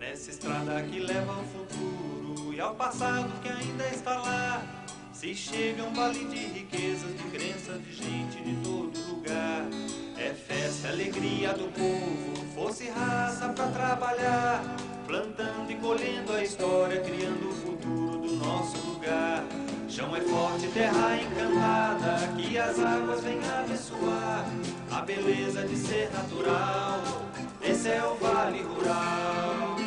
Nessa estrada que leva ao futuro e ao passado que ainda está lá, se chega um vale de riquezas, de crenças, de gente de todo lugar. É festa, alegria do povo, força e raça pra trabalhar, plantando e colhendo a história, criando o futuro do nosso lugar. Chão é forte, terra encantada, que as águas vêm abençoar a beleza de ser natural. Esse é o Vale Rural.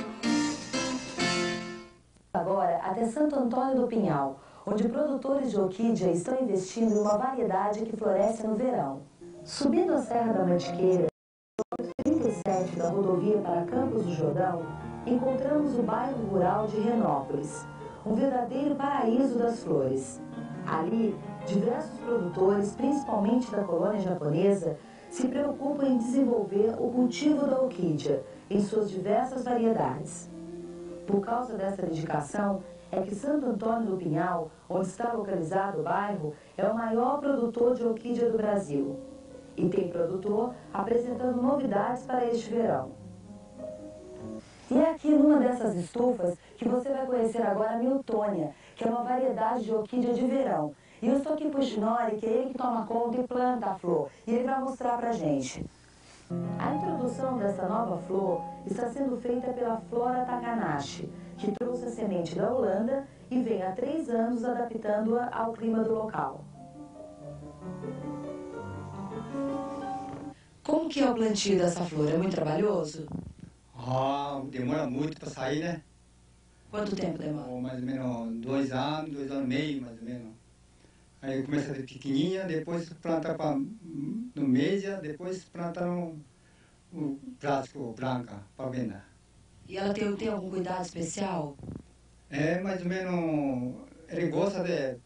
Agora até Santo Antônio do Pinhal, onde produtores de orquídea estão investindo em uma variedade que floresce no verão. Subindo a Serra da Mantiqueira, no 37 da rodovia para Campos do Jordão, encontramos o bairro rural de Renópolis, um verdadeiro paraíso das flores. Ali, diversos produtores, principalmente da colônia japonesa, se preocupam em desenvolver o cultivo da orquídea em suas diversas variedades. Por causa dessa dedicação, é que Santo Antônio do Pinhal, onde está localizado o bairro, é o maior produtor de orquídea do Brasil. E tem produtor apresentando novidades para este verão. E é aqui numa dessas estufas que você vai conhecer agora a Miltônia, que é uma variedade de orquídea de verão. E eu estou aqui com o Shinori, que é ele que toma conta e planta a flor, e ele vai mostrar pra gente. A introdução dessa nova flor está sendo feita pela Flora Takanashi, que trouxe a semente da Holanda e vem há 3 anos adaptando-a ao clima do local. Como que é o plantio dessa flor? É muito trabalhoso? Demora muito para sair, né? Quanto tempo demora? Mais ou menos 2 anos, 2 anos e meio, mais ou menos. Aí começa de pequenininha, depois planta no média, depois planta no plástico branca para venda. E ela tem algum cuidado especial? É mais ou menos, ele gosta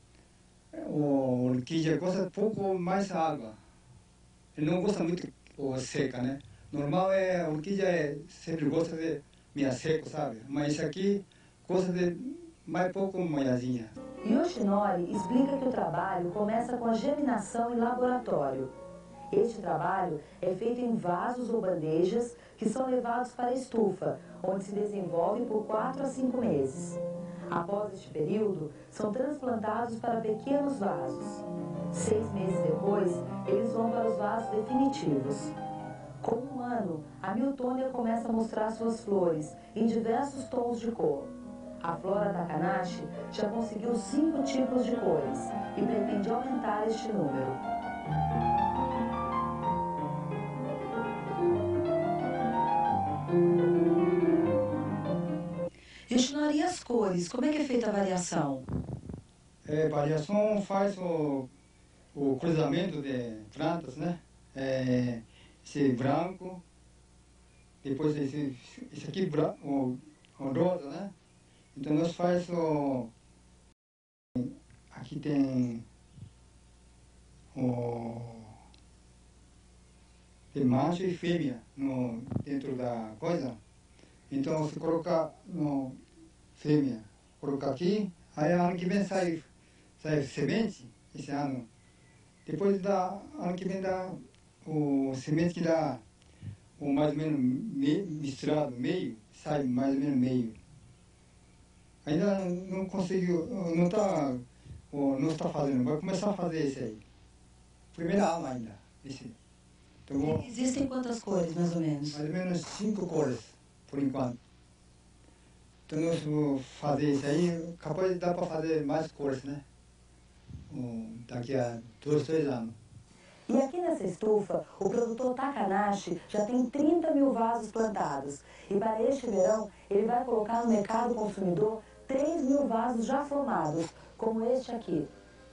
o orquídea gosta de pouco mais água. Ele não gosta muito seca, né? Normal a orquídea sempre gosta de meia seco, sabe? Mas esse aqui gosta de mais pouco molhadinha. Yoshinori explica que o trabalho começa com a germinação em laboratório. Este trabalho é feito em vasos ou bandejas que são levados para a estufa, onde se desenvolve por 4 a 5 meses. Após este período, são transplantados para pequenos vasos. 6 meses depois, eles vão para os vasos definitivos. Com 1 ano, a Miltônia começa a mostrar suas flores em diversos tons de cor. A Flora Takanashi já conseguiu 5 tipos de cores e pretende aumentar este número. Yoshinori, e as cores? Como é que é feita a variação? Variação faz o cruzamento de plantas, né? Esse branco, depois esse aqui o rosa, né? Então nós faz aqui tem tem macho e fêmea dentro da coisa. Então você coloca no fêmea, coloca aqui, aí ano que vem sai semente, esse ano. Depois ano que vem dá o semente que dá mais ou menos misturado, meio, sai mais ou menos meio. Ainda não conseguiu, não está fazendo, vai começar a fazer esse aí. Primeira aula ainda, esse. Então, existem quantas cores, mais ou menos? Mais ou menos 5 cores, por enquanto. Então nós vamos fazer isso aí, capaz de dar para fazer mais cores, né? Daqui a 2, 3 anos. E aqui nessa estufa, o produtor Takanashi já tem 30 mil vasos plantados. E para este verão, ele vai colocar no mercado consumidor 3 mil vasos já formados, como este aqui.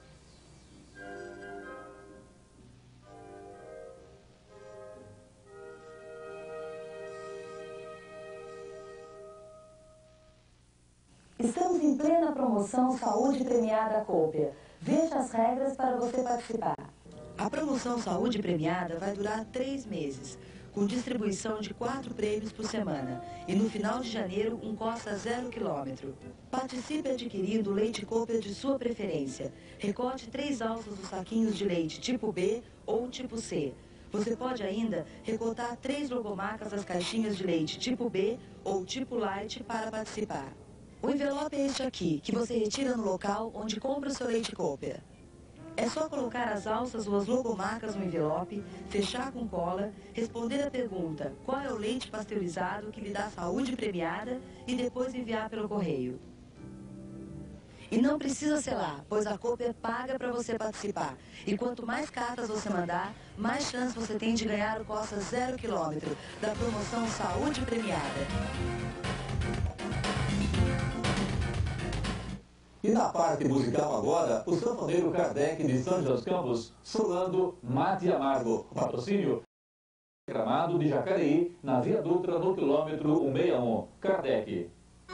Estamos em plena promoção Saúde Premiada Cópia. Veja as regras para você participar. A promoção Saúde Premiada vai durar 3 meses, com distribuição de 4 prêmios por semana. E no final de janeiro, um Costa 0 km. Participe adquirindo leite Cópia de sua preferência. Recorte 3 alças dos saquinhos de leite tipo B ou tipo C. Você pode ainda recortar 3 logomacas das caixinhas de leite tipo B ou tipo Light para participar. O envelope é este aqui, que você retira no local onde compra o seu leite Cooper. É só colocar as alças ou as logomarcas no envelope, fechar com cola, responder a pergunta qual é o leite pasteurizado que lhe dá saúde premiada e depois enviar pelo correio. E não precisa selar, pois a Cooper paga para você participar. E quanto mais cartas você mandar, mais chance você tem de ganhar o Costa 0 km da promoção Saúde Premiada. E na parte musical agora, o sanfoneiro Kardec de São José dos Campos, solando Mate Amargo. O patrocínio Gramado de Jacareí, na Via Dutra, no quilômetro 161. Kardec.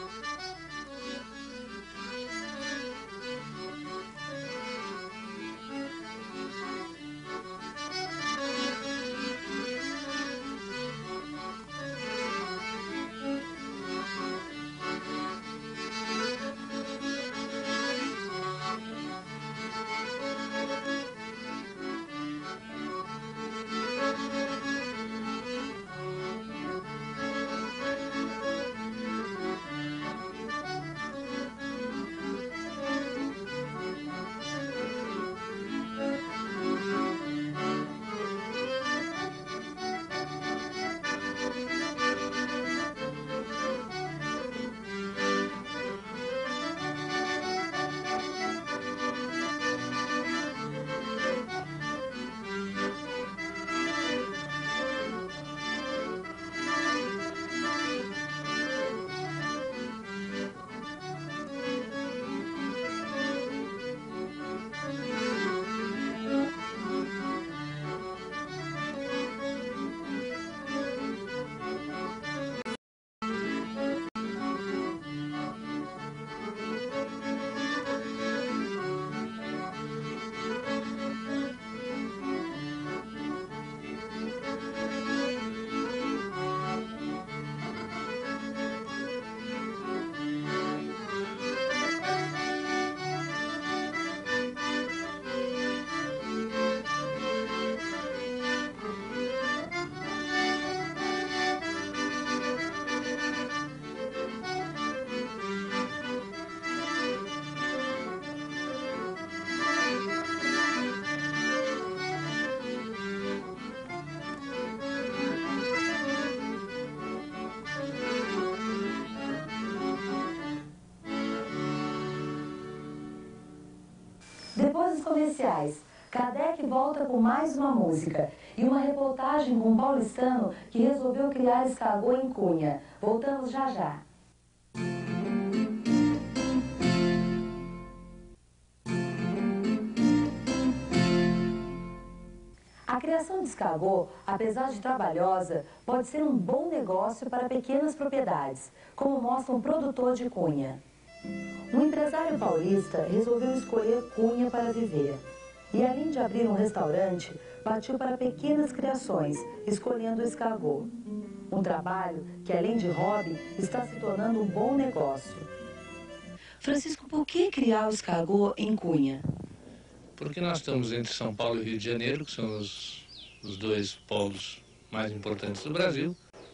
Depois dos comerciais, Kardec volta com mais uma música e uma reportagem com um paulistano que resolveu criar escargot em Cunha. Voltamos já já. A criação de escargot, apesar de trabalhosa, pode ser um bom negócio para pequenas propriedades, como mostra um produtor de Cunha. Um empresário paulista resolveu escolher Cunha para viver. E além de abrir um restaurante, partiu para pequenas criações, escolhendo o escargot. Um trabalho que, além de hobby, está se tornando um bom negócio. Francisco, por que criar o escargot em Cunha? Porque nós estamos entre São Paulo e Rio de Janeiro, que são os dois polos mais importantes do Brasil,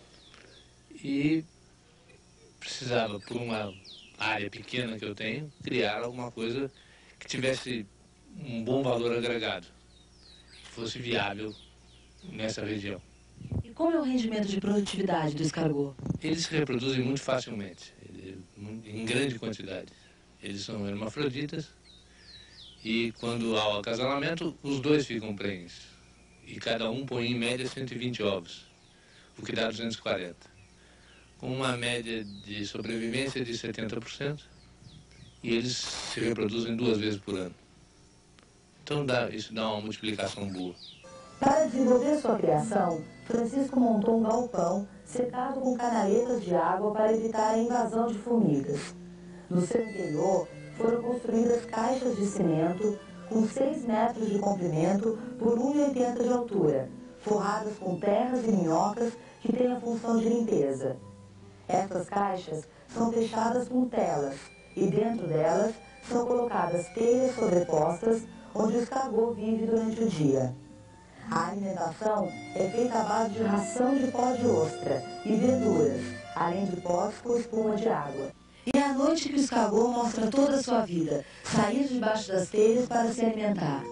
e precisava, por uma área pequena que eu tenho, criar alguma coisa que tivesse um bom valor agregado, que fosse viável nessa região. E como é o rendimento de produtividade do escargot? Eles se reproduzem muito facilmente, em grande quantidade. Eles são hermafroditas e quando há o acasalamento, os dois ficam prenhes. E cada um põe em média 120 ovos, o que dá 240. Com uma média de sobrevivência de 70%, e eles se reproduzem 2 vezes por ano. Então isso dá uma multiplicação boa. Para desenvolver sua criação, Francisco montou um galpão cercado com canaletas de água para evitar a invasão de formigas. No seu interior, foram construídas caixas de cimento com 6 metros de comprimento por 1,80 de altura, forradas com terras e minhocas que têm a função de limpeza. Estas caixas são fechadas com telas e dentro delas são colocadas telhas sobrepostas onde o escargot vive durante o dia. A alimentação é feita à base de ração de pó de ostra e verduras, além de pós com espuma de água. E é à noite que o escargot mostra toda a sua vida, saindo debaixo das telhas para se alimentar.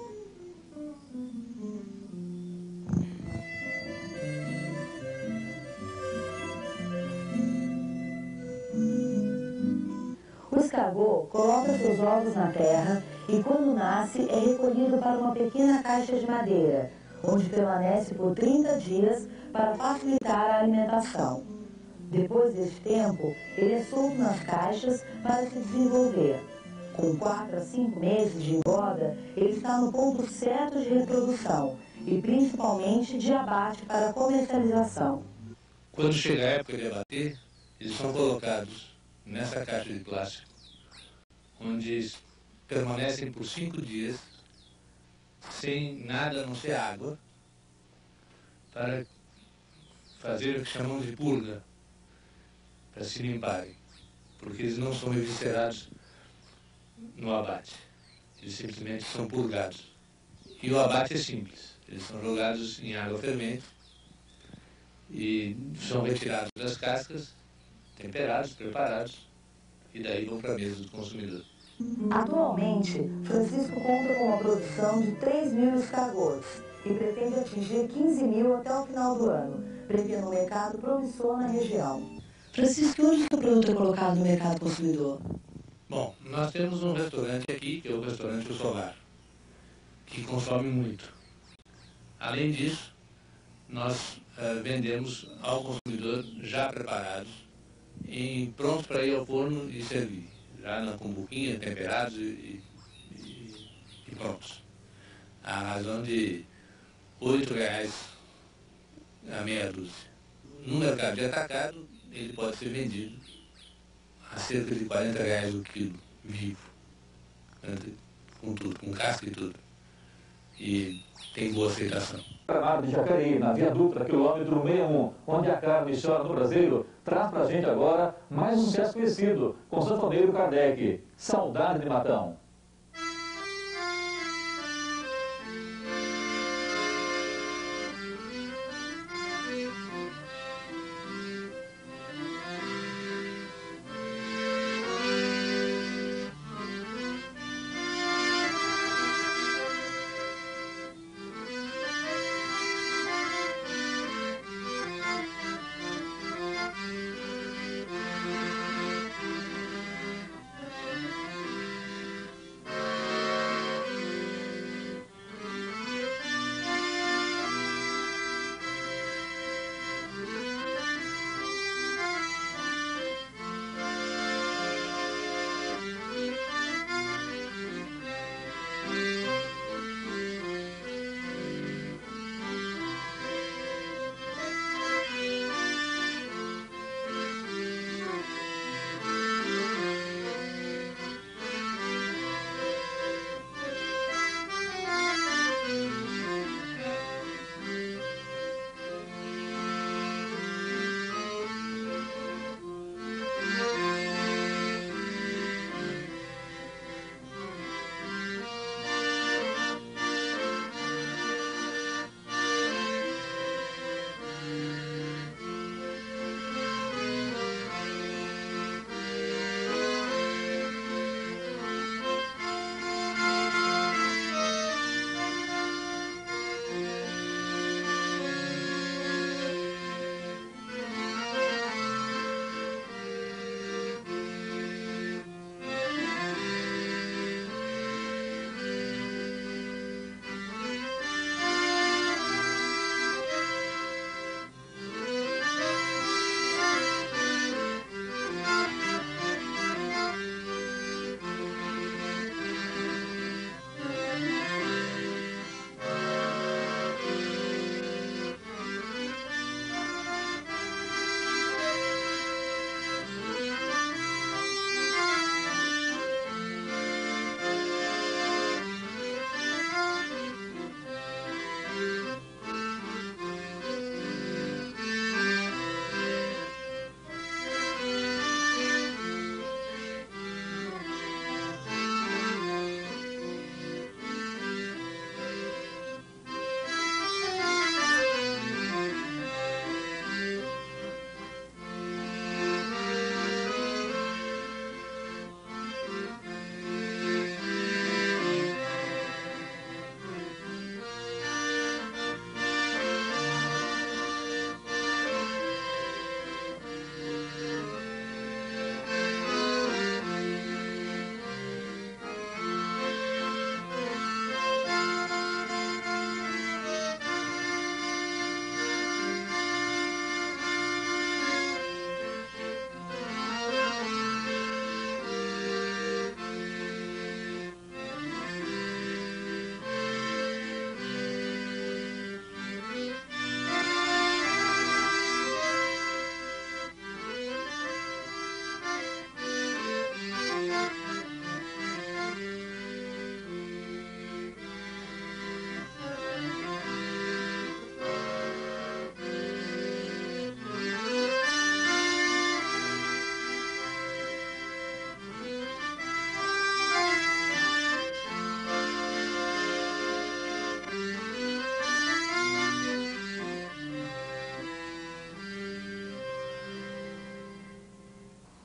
O escargot coloca seus ovos na terra e, quando nasce, é recolhido para uma pequena caixa de madeira, onde permanece por 30 dias para facilitar a alimentação. Depois deste tempo, ele é solto nas caixas para se desenvolver. Com 4 a 5 meses de engorda, ele está no ponto certo de reprodução e principalmente de abate para comercialização. Quando chega a época de abater, eles são colocados nessa caixa de plástico, onde permanecem por 5 dias, sem nada a não ser água, para fazer o que chamamos de purga, para se limparem, porque eles não são eviscerados no abate, eles simplesmente são purgados. E o abate é simples, eles são jogados em água fervente e são retirados das cascas, temperados, preparados, e daí vão para a mesa do consumidor. Atualmente, Francisco conta com uma produção de 3.000 escargots e pretende atingir 15.000 até o final do ano, prevendo um mercado promissor na região. Francisco, onde o seu produto é colocado no mercado consumidor? Bom, nós temos um restaurante aqui, que é o restaurante O Solar, que consome muito. Além disso, nós vendemos ao consumidor já preparados, prontos para ir ao forno e servir, já na cumbuquinha, temperados e prontos. A razão de R$ 8,00 a meia dúzia. No mercado de atacado, ele pode ser vendido a cerca de R$ 40,00 o quilo, vivo, com tudo, com casca e tudo. E tem boa aceitação. Gramado de Jacareí, na Via Dutra, quilômetro 61, onde a carne chora no braseiro, traz pra gente agora mais um sucesso conhecido, com o sanfoneiro Kardec, Saudade de Matão.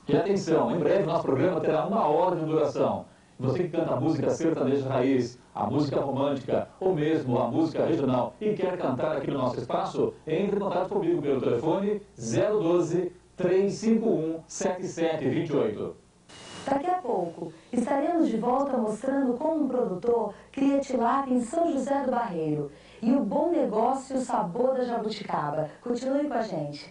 E atenção, em breve nosso programa terá 1 hora de duração. Você que canta a música sertaneja raiz, a música romântica ou mesmo a música regional e quer cantar aqui no nosso espaço, entre em contato comigo pelo telefone 012-351-7728. Daqui a pouco, estaremos de volta mostrando como um produtor cria tilápia em São José do Barreiro e o bom negócio e o sabor da jabuticaba. Continue com a gente.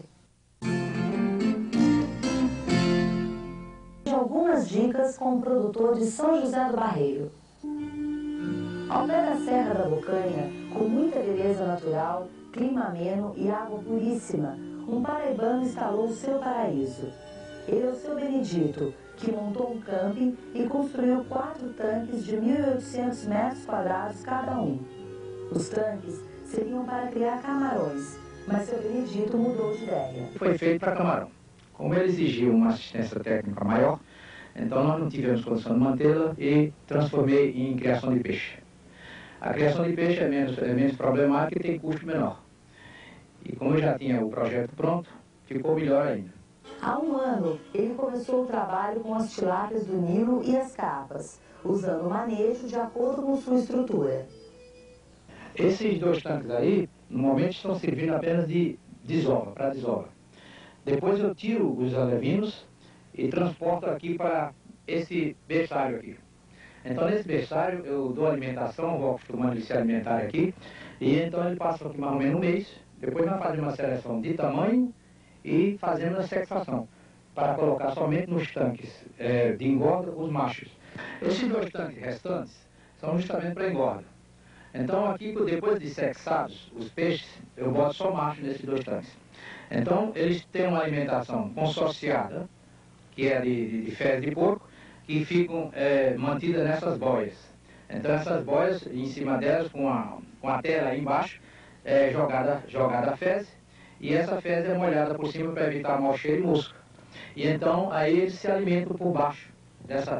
Algumas dicas com o produtor de São José do Barreiro. Ao pé da Serra da Bocanha, com muita beleza natural, clima ameno e água puríssima, um paraibano instalou o seu paraíso. Ele é o seu Benedito, que montou um camping e construiu 4 tanques de 1.800 metros quadrados cada um. Os tanques seriam para criar camarões, mas seu Benedito mudou de ideia. Foi feito para camarão. Como ele exigiu uma assistência técnica maior, então nós não tivemos condição de mantê-la e transformei em criação de peixe. A criação de peixe é menos problemática e tem custo menor. E como eu já tinha o projeto pronto, ficou melhor ainda. Há 1 ano, ele começou o trabalho com as tilápias do Nilo e as capas, usando o manejo de acordo com sua estrutura. Esses 2 tanques aí, no momento, estão servindo apenas de desova, para desova. Depois eu tiro os alevinos e transporto aqui para esse berçário aqui. Então nesse berçário eu dou alimentação, vou acostumando ele se alimentar aqui, e então ele passa aqui mais ou menos 1 mês, depois nós fazemos uma seleção de tamanho e fazemos a sexação, para colocar somente nos tanques de engorda os machos. Esses 2 tanques restantes são justamente para engorda. Então aqui, depois de sexados os peixes, eu boto só macho nesses 2 tanques. Então eles têm uma alimentação consociada, que é de fezes de porco, que ficam mantidas nessas boias. Então essas boias, em cima delas, com a tela aí embaixo, jogada a fezes, e essa fezes é molhada por cima para evitar mau cheiro e mosca. E então aí eles se alimentam por baixo dessa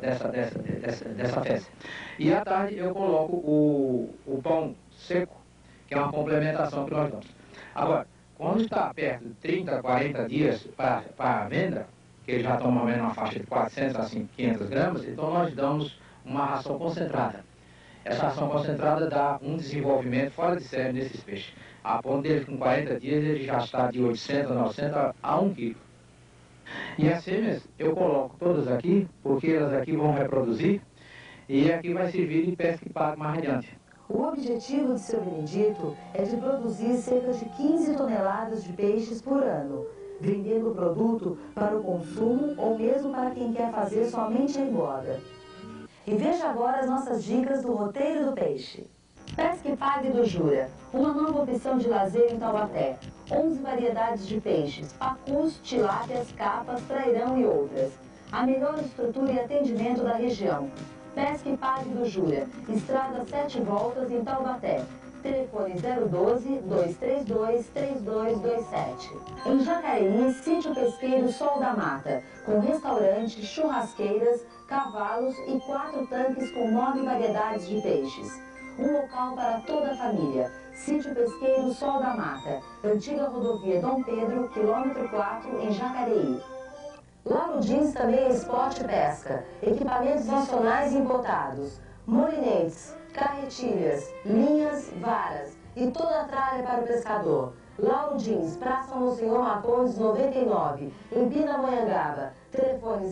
fezes. E à tarde eu coloco o pão seco, que é uma complementação que nós damos. Agora, quando está perto de 30, 40 dias para a venda, que eles já estão mais ou menos uma faixa de 400 a 500 gramas, então nós damos uma ração concentrada. Essa ração concentrada dá um desenvolvimento fora de série nesses peixes. A ponto deles, com 40 dias, ele já está de 800, 900 a 1 quilo. E as fêmeas eu coloco todas aqui, porque elas aqui vão reproduzir, e aqui vai servir de pesca e pago mais adiante. O objetivo de seu Benedito é de produzir cerca de 15 toneladas de peixes por ano, vendendo o produto para o consumo ou mesmo para quem quer fazer somente a engorda. E veja agora as nossas dicas do roteiro do peixe. Pesca e Pague do Jura, uma nova opção de lazer em Taubaté. 11 variedades de peixes, pacus, tilápias, capas, trairão e outras. A melhor estrutura e atendimento da região. Pesca e Pague do Jura, Estrada 7 Voltas em Taubaté. Telefone 012-232-3227. Em Jacareí, sítio pesqueiro Sol da Mata, com restaurante, churrasqueiras, cavalos e 4 tanques com 9 variedades de peixes. Um local para toda a família. Sítio pesqueiro Sol da Mata, antiga rodovia Dom Pedro, quilômetro 4, em Jacareí. Lauro Jeans também é esporte e pesca, equipamentos nacionais importados, molinetes, carretilhas, linhas, varas e toda a tralha para o pescador. Lauro Jeans, Praça Monsenhor Marcondes 99, em Pindamonhangaba. Telefone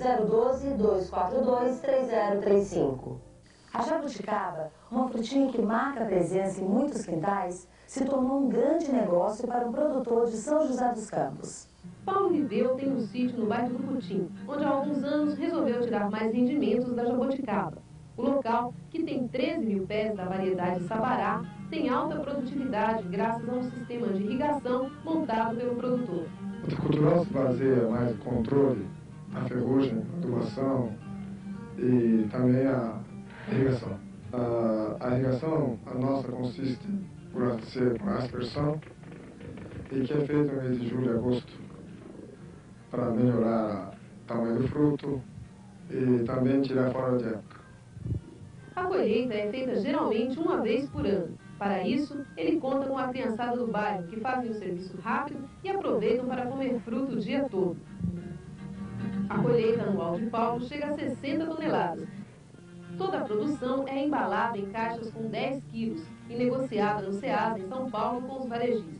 012-242-3035. A jabuticaba, uma frutinha que marca a presença em muitos quintais, se tornou um grande negócio para um produtor de São José dos Campos. Paulo Rideu tem um sítio no bairro do Putim, onde há alguns anos resolveu tirar mais rendimentos da jabuticaba. O local, que tem 13 mil pés da variedade Sabará, tem alta produtividade graças a um sistema de irrigação montado pelo produtor. O horticultural se baseia mais no controle, a ferrugem, a adubação e também a irrigação. A irrigação, a nossa consiste por ser com aspersão e que é feito no mês de julho e agosto para melhorar o tamanho do fruto e também tirar fora de época. A colheita é feita geralmente uma vez por ano. Para isso, ele conta com a criançada do bairro, que fazem o serviço rápido e aproveitam para comer fruto o dia todo. A colheita anual de Paulo chega a 60 toneladas. Toda a produção é embalada em caixas com 10 quilos e negociada no Ceasa, em São Paulo, com os varejistas.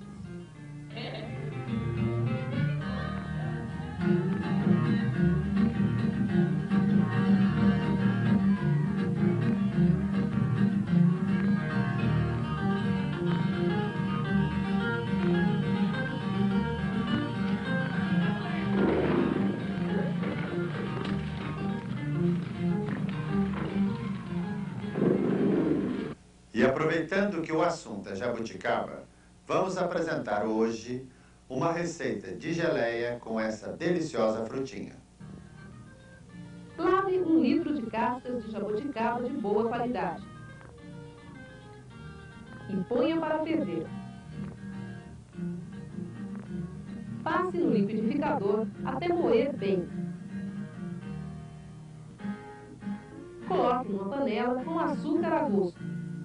E aproveitando que o assunto é jabuticaba, vamos apresentar hoje uma receita de geleia com essa deliciosa frutinha. Lave 1 litro de cascas de jabuticaba de boa qualidade e ponha para ferver. Passe no liquidificador até moer bem. Coloque numa panela com açúcar a gosto.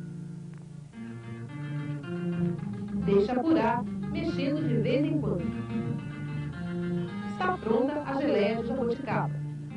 Deixe apurar, mexendo de vez em quando. Está pronta a geleia de jabuticaba.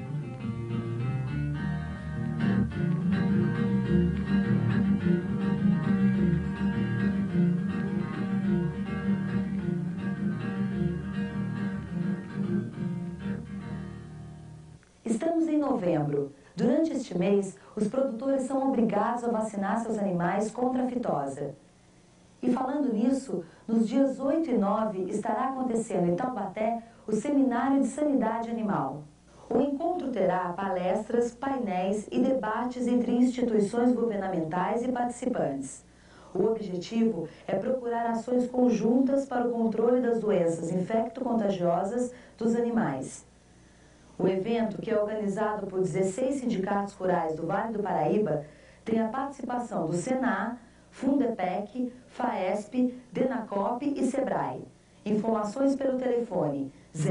Estamos em novembro. Durante este mês, os produtores são obrigados a vacinar seus animais contra a fitosa. E falando nisso, nos dias 8 e 9 estará acontecendo em Taubaté o Seminário de Sanidade Animal. O encontro terá palestras, painéis e debates entre instituições governamentais e participantes. O objetivo é procurar ações conjuntas para o controle das doenças infecto-contagiosas dos animais. O evento, que é organizado por 16 sindicatos rurais do Vale do Paraíba, tem a participação do Senar, Fundepec, Faesp, Denacop e Sebrae. Informações pelo telefone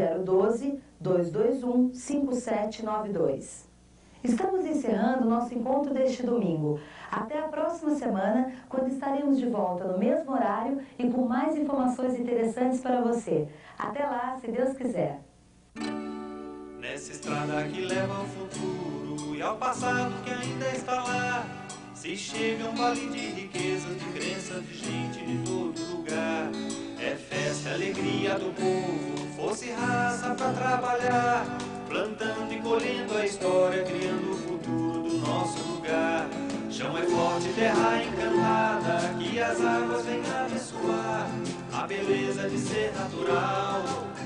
012-221-5792. Estamos encerrando nosso encontro deste domingo. Até a próxima semana, quando estaremos de volta no mesmo horário e com mais informações interessantes para você. Até lá, se Deus quiser. Nessa estrada que leva ao futuro e ao passado que ainda está lá, se chega um vale de riquezas, de crenças, de gente de todo lugar. É festa, alegria do povo, fosse raça pra trabalhar, plantando e colhendo a história, criando o futuro do nosso lugar. Chão é forte, terra encantada, que as águas vêm abençoar a beleza de ser natural.